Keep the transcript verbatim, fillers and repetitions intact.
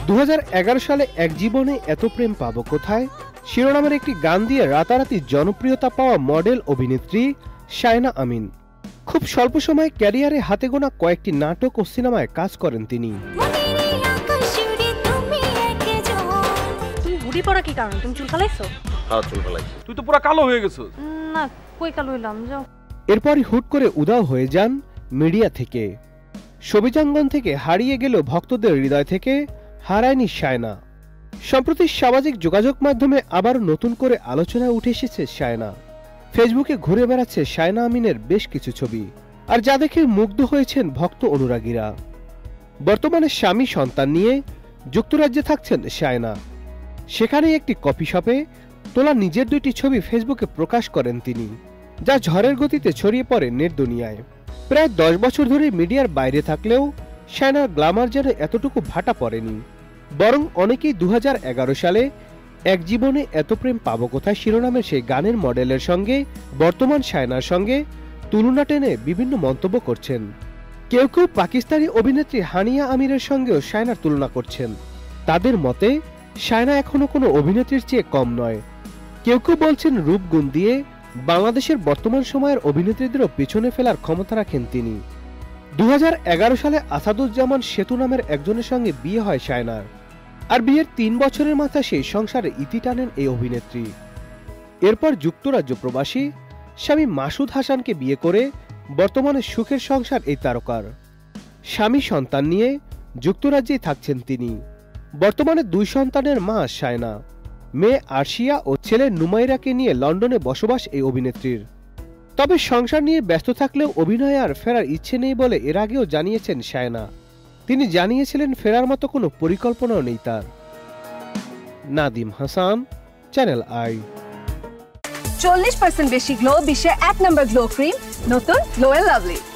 দু হাজার এগারো সালে এক জীবনে এত প্রেম পাবো কোথায় শিরোনামের একটি গান দিয়ে রাতারাতি জনপ্রিয়তা পাওয়া মডেল অভিনেত্রী শায়না আমিন। খুব স্বল্প সময়ে ক্যারিয়ারে হাতে গোনা কয়েকটি নাটক ও সিনেমায় কাজ করেন তিনি। তুমি বুড়ি পড়া কি কারণ? তুমি চুল ফালাইছো? হ্যাঁ চুল ফালাইছি। তুই তো পুরো কালো হয়ে গেছিস। না কই কালো হইলাম যাও। এরপরই হুট করে উধাও হয়ে যান মিডিয়া থেকে। ছবিজাঙ্গন থেকে হারিয়ে গেল ভক্তদের হৃদয় থেকে হারায়নি শায়না। সম্প্রতি সামাজিক যোগাযোগ মাধ্যমে আবার নতুন করে আলোচনায় উঠে এসেছে শায়না। ফেসবুকে ঘুরে বেড়াচ্ছে শায়না আমিনের বেশ কিছু ছবি, আর যা দেখে মুগ্ধ হয়েছেন ভক্ত অনুরাগীরা। বর্তমানে স্বামী সন্তান নিয়ে যুক্তরাজ্যে থাকছেন শায়না। সেখানে একটি কফি শপে তোলা নিজের দুইটি ছবি ফেসবুকে প্রকাশ করেন তিনি, যা ঝড়ের গতিতে ছড়িয়ে পড়ে নেট দুনিয়ায়। প্রায় দশ বছর ধরে মিডিয়ার বাইরে থাকলেও শায়নার গ্ল্যামার যেন এতটুকু ভাটা পড়েনি, বরং অনেকেই দু হাজার এগারো সালে এক জীবনে এত প্রেম পাবো কোথায় শিরোনামের সেই গানের মডেলের সঙ্গে বর্তমান শায়নার সঙ্গে তুলনা টেনে বিভিন্ন মন্তব্য করছেন। কেউ কেউ পাকিস্তানি অভিনেত্রী হানিয়া আমিরের সঙ্গেও শায়নার তুলনা করছেন। তাদের মতে শায়না এখনো কোনো অভিনেত্রীর চেয়ে কম নয়। কেউ কেউ বলছেন রূপগুণ দিয়ে বাংলাদেশের বর্তমান সময়ের অভিনেত্রীদেরও পেছনে ফেলার ক্ষমতা রাখেন তিনি। দু হাজার এগারো সালে আসাদুজ্জামান সেতু নামের একজনের সঙ্গে বিয়ে হয় শায়নার, আর বিয়ের তিন বছরের মাথায় সেই সংসারে ইতি টানেন এই অভিনেত্রী। এরপর যুক্তরাজ্য প্রবাসী স্বামী মাসুদ হাসানকে বিয়ে করে বর্তমানে সুখের সংসার এই তারকার। স্বামী সন্তান নিয়ে যুক্তরাজ্যেই থাকছেন তিনি। বর্তমানে দুই সন্তানের মা শায়না। মেয়ে আরশিয়া ও ছেলে নুমাইরাকে নিয়ে লন্ডনে বসবাস এই অভিনেত্রীর। তবে সংসার নিয়ে ব্যস্ত থাকলেও অভিনয়ে আর ফেরার ইচ্ছে নেই বলে এর আগেও জানিয়েছেন শায়না। তিনি জানিয়েছিলেন ফেরার মতো কোনো পরিকল্পনাও নেই তার। Nadim Hasan, channel I. চল্লিশ পার্সেন্ট বেশি গ্লো, বিশ্বের এক নম্বর গ্লো ক্রিম, নতুন গ্লো এন্ড লাভলি।